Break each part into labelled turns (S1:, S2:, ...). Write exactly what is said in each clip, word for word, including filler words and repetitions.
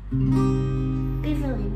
S1: Beverly.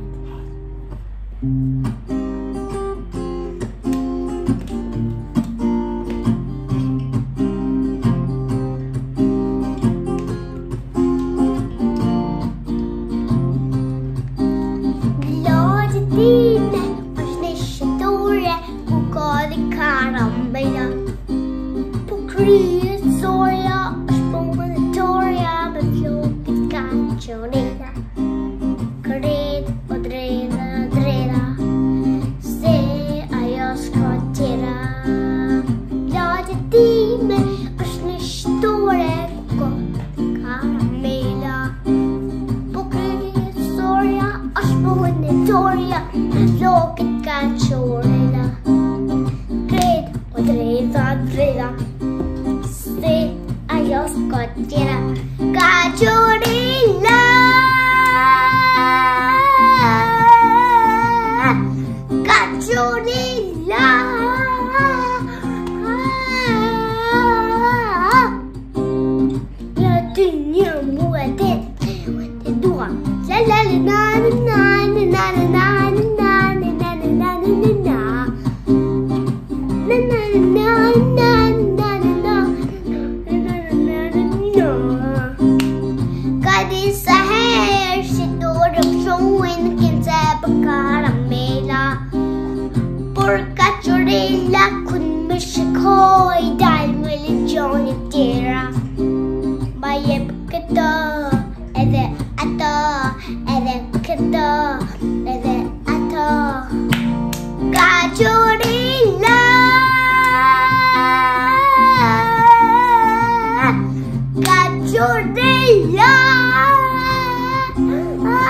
S2: Dine, arsnesjetore, kokade karamella. På kryet står jag, spånet tar jag med floket kanchonera. Kred och drena, drena, se att jag skratterar. Glade dine, arsnesjetore, kokade karamella. På kryet står jag, spånet tar jag. Floket kanchonera. Kred och drena, drena, se att jag skratterar. Kanchonera. Kanchonera. Jag tynger mot det. Det är då. La la la na na na na na na na na na na na na. Na na na na na na na. Kadisa här sitter de från kinsa på karamella. Porca chorilla kun mishkoi dal religione terra. Baye kata ede ata ede kata ede ata. Kachorilla. Kachorilla.